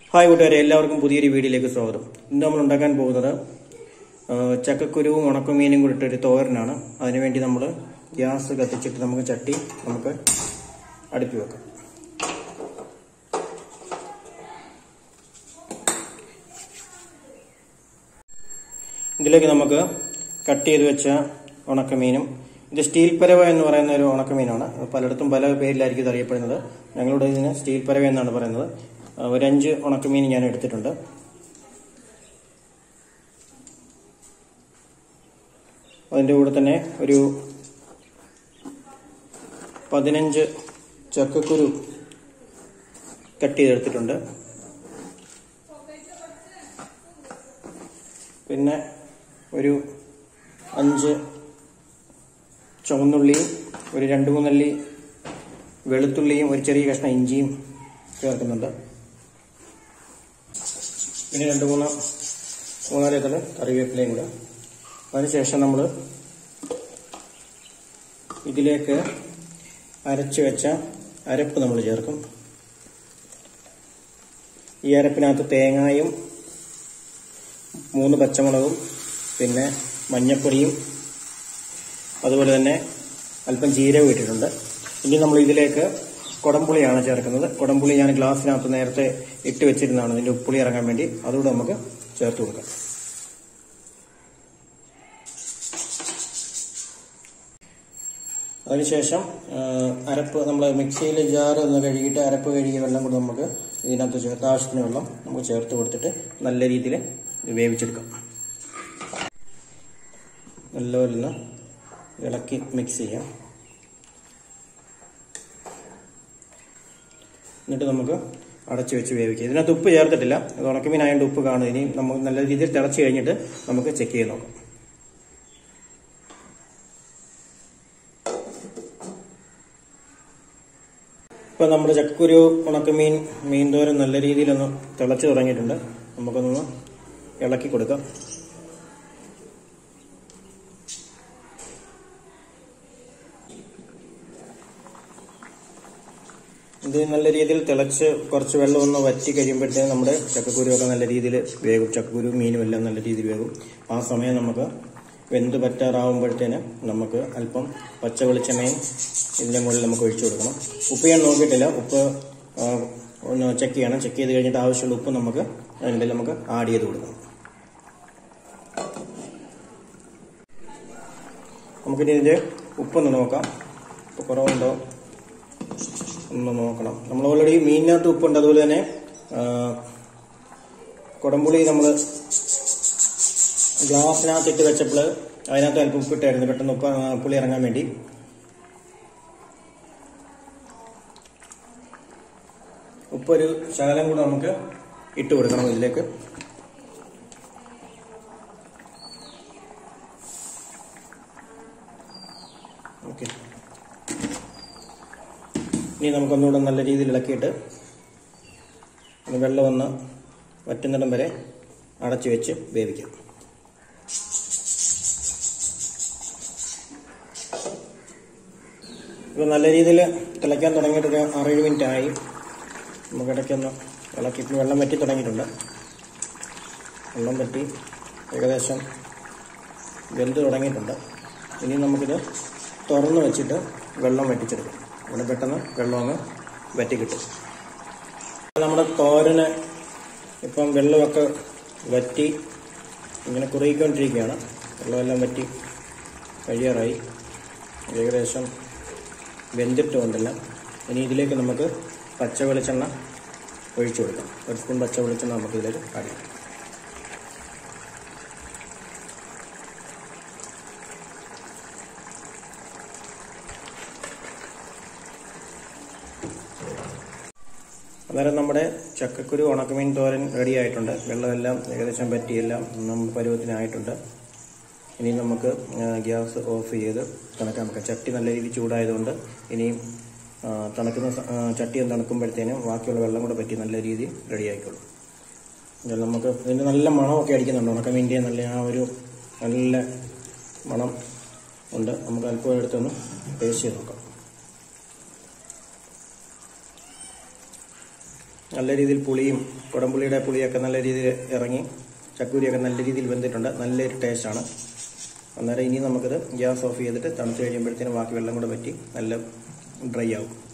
Hi കൂട്ടുകാരെ, എല്ലാവർക്കും പുതിയൊരു വീഡിയോയിലേക്ക് സ്വാഗതം. ഇന്ന് നമ്മൾ ഉണ്ടാക്കാൻ പോകുന്നത് ചക്കക്കുരുവും ഉണക്കമീനും കൂടി ഇട്ടൊരു തോരനാണ്. അതിനുവേണ്ടി നമ്മൾ ഗ്യാസ് കത്തിച്ചിട്ട് നമുക്ക് ചട്ടി അടുപ്പി വെക്കാം. ഇതിലേക്ക് നമുക്ക് കട്ട് ചെയ്ത് വെച്ച ഉണക്കമീനും, ഇത് സ്റ്റീൽ പരവ എന്ന് പറയുന്ന ഒരു ഉണക്കമീനാണ്. പലയിടത്തും പല പേരിലായിരിക്കും ഇത് അറിയപ്പെടുന്നത്. ഞങ്ങളുടെ ഇതിന് സ്റ്റീൽ പരവ എന്നാണ് പറയുന്നത്. ഒരു 5 ഉണക്കമീൻ ഞാൻ എടുത്തിട്ടുണ്ട്. അതിൻ്റെ കൂടെ തന്നെ ഒരു 15 ചക്കക്കുരു കട്ട് ചെയ്തെടുത്തിട്ടുണ്ട്. പിന്നെ ഒരു 5 ചുവന്നുള്ളിയും ഒരു 2-3 അല്ലി വെളുത്തുള്ളിയും ഒരു ചെറിയ കഷ്ണം ഇഞ്ചിയും ചേർക്കുന്നുണ്ട്. പിന്നെ 2-3 ഇതൾ കറിവേപ്പിലയും കൂടെ. അതിനുശേഷം നമ്മൾ ഇതിലേക്ക് അരച്ച് വെച്ച അരപ്പ് നമ്മൾ ചേർക്കും. ഈ അരപ്പിനകത്ത് തേങ്ങായും 3 പച്ചമുളകും പിന്നെ മഞ്ഞപ്പൊടിയും അതുപോലെ തന്നെ അല്പം ജീരകം ഇട്ടിട്ടുണ്ട്. ഇനി നമ്മൾ ഇതിലേക്ക് കുടംപുളിയാണ് ചേർക്കുന്നത്. കുടംപുളി ഞാൻ ഗ്ലാസ്സിനകത്ത് നേരത്തെ ഇട്ട് വെച്ചിരുന്നതാണ്, ഇതിൻ്റെ ഉപ്പുളി ഇറങ്ങാൻ വേണ്ടി. അതുകൂടെ നമുക്ക് ചേർത്ത് കൊടുക്കാം. അതിനുശേഷം അരപ്പ് നമ്മൾ മിക്സിയിൽ ജാറ് ഒന്ന് കഴുകിയിട്ട് അരപ്പ് കഴുകിയ വെള്ളം കൂടെ നമുക്ക് ഇതിനകത്ത് ചേർത്ത് ആവശ്യത്തിന് വെള്ളം നമുക്ക് ചേർത്ത് കൊടുത്തിട്ട് നല്ല രീതിയിൽ വേവിച്ചെടുക്കാം. നല്ലപോലെ ഇളക്കി മിക്സ് ചെയ്യാം. എന്നിട്ട് നമുക്ക് അടച്ചു വെച്ച് വേവിക്കാം. ഇതിനകത്ത് ഉപ്പ് ചേർത്തിട്ടില്ല, അത് ഉണക്കമീനായതുകൊണ്ട് ഉപ്പ് കാണും. ഇനി നമുക്ക് നല്ല രീതിയിൽ തിളച്ച് കഴിഞ്ഞിട്ട് നമുക്ക് ചെക്ക് ചെയ്ത് നോക്കാം. ഇപ്പം നമ്മുടെ ചക്കക്കുരു ഉണക്കമീൻ മീൻതോരൻ നല്ല രീതിയിലൊന്ന് തിളച്ച് തുടങ്ങിയിട്ടുണ്ട്. നമുക്കൊന്ന് ഇളക്കി കൊടുക്കാം. ഇത് നല്ല രീതിയിൽ തിളച്ച് കുറച്ച് വെള്ളം ഒന്ന് വറ്റി കഴിയുമ്പോഴത്തേക്കും നമ്മുടെ ചക്കക്കുരുവൊക്കെ നല്ല രീതിയിൽ വേകും. ചക്കക്കുരു മീനും എല്ലാം നല്ല രീതിയിൽ വേകും. ആ സമയം നമുക്ക് വെന്ത് പറ്റാറാവുമ്പോഴത്തേന് നമുക്ക് അല്പം പച്ച വെളിച്ചെണ്ണയും ഇതിൻ്റെ മുകളിൽ നമുക്ക് ഒഴിച്ചു കൊടുക്കണം. ഉപ്പ് ഞാൻ നോക്കിയിട്ടില്ല, ഉപ്പ് ഒന്ന് ചെക്ക് ചെയ്യണം. ചെക്ക് ചെയ്ത് കഴിഞ്ഞിട്ട് ആവശ്യമുള്ള ഉപ്പ് നമുക്ക് അതിൻ്റെ നമുക്ക് ആഡ് ചെയ്ത് കൊടുക്കണം. നമുക്കിനി ഇതിൻ്റെ ഉപ്പൊന്ന് നോക്കാം. ഉപ്പ് കുറവുണ്ടോ ഒന്ന് നോക്കണം. നമ്മൾ ഓൾറെഡി മീനിനകത്ത് ഉപ്പുണ്ട്. അതുപോലെ തന്നെ കുടംപുളി നമ്മൾ ഗ്ലാസ്സിനകത്ത് ഇട്ട് വെച്ചപ്പോൾ അതിനകത്ത് അല്പം ഉപ്പിട്ടായിരുന്നു, പെട്ടെന്ന് പുളി ഇറങ്ങാൻ വേണ്ടി. ഉപ്പൊരു ശകലം കൂടെ നമുക്ക് ഇട്ട് കൊടുക്കണം ഇതിലേക്ക്. ഓക്കെ, ഇനി നമുക്കൊന്നുകൂടെ നല്ല രീതിയിൽ ഇളക്കിയിട്ട് വെള്ളം ഒന്ന് വറ്റുന്നിടം വരെ അടച്ചു വെച്ച് വേവിക്കാം. ഇപ്പോൾ നല്ല രീതിയിൽ തിളയ്ക്കാൻ തുടങ്ങിയിട്ട് ഒരു 6-7 മിനിറ്റ് ആയി. നമുക്ക് ഇടയ്ക്കൊന്ന് ഇളക്കിയിട്ട് വെള്ളം വറ്റി തുടങ്ങിയിട്ടുണ്ട്. വെള്ളം വറ്റി ഏകദേശം വെന്ത് തുടങ്ങിയിട്ടുണ്ട്. ഇനി നമുക്കിത് തുറന്ന് വെച്ചിട്ട് വെള്ളം വറ്റിച്ചെടുക്കാം. അങ്ങനെ പെട്ടെന്ന് വെള്ളം അങ്ങ് വറ്റി കിട്ടും. നമ്മുടെ തോരന് ഇപ്പം വെള്ളമൊക്കെ വറ്റി ഇങ്ങനെ കുറുകിക്കൊണ്ടിരിക്കുകയാണ്. വെള്ളമെല്ലാം വറ്റി കഴിയാറായി, ഏകദേശം വെന്തിട്ടുകൊണ്ടല്ല. ഇനി ഇതിലേക്ക് നമുക്ക് പച്ച വെളിച്ചെണ്ണ ഒഴിച്ചു കൊടുക്കാം. 1 സ്പൂൺ പച്ച വെളിച്ചെണ്ണ നമുക്ക് ഇതിലേക്ക് ആഡ് ചെയ്യാം. അന്നേരം നമ്മുടെ ചക്കക്കുരു ഉണക്കമീൻ തോരൻ റെഡി ആയിട്ടുണ്ട്. വെള്ളമെല്ലാം ഏകദേശം പറ്റിയെല്ലാം നമ്മൾ പരുവത്തിനായിട്ടുണ്ട്. ഇനി നമുക്ക് ഗ്യാസ് ഓഫ് ചെയ്ത് തണുക്കാൻ വെക്കാം. ചട്ടി നല്ല രീതിയിൽ ചൂടായതുകൊണ്ട് ഇനിയും തണുക്കുന്ന ചട്ടി ഒന്ന് തണുക്കുമ്പോഴത്തേനും ബാക്കിയുള്ള വെള്ളം കൂടെ പറ്റി നല്ല രീതിയിൽ റെഡി ആയിക്കോളും. നമുക്ക് ഇതിൻ്റെ നല്ല മണമൊക്കെ അടിക്കുന്നുണ്ട്. ഉണക്കമീൻ്റെ നല്ല ആ ഒരു നല്ല മണം ഉണ്ട്. നമുക്ക് അല്പം എടുത്തൊന്ന് ടേസ്റ്റ് ചെയ്ത് നോക്കാം. നല്ല രീതിയിൽ പുളിയും കുടംപുളിയുടെ പുളിയൊക്കെ നല്ല രീതിയിൽ ഇറങ്ങി ചക്കൂരിയൊക്കെ നല്ല രീതിയിൽ വെന്തിട്ടുണ്ട്. നല്ലൊരു ടേസ്റ്റാണ്. അന്നേരം ഇനി നമുക്കിത് ഗ്യാസ് ഓഫ് ചെയ്തിട്ട് തണുത്ത് കഴിയുമ്പോഴത്തേനും ബാക്കി വെള്ളം കൂടെ വറ്റി നല്ല ഡ്രൈ ആവും.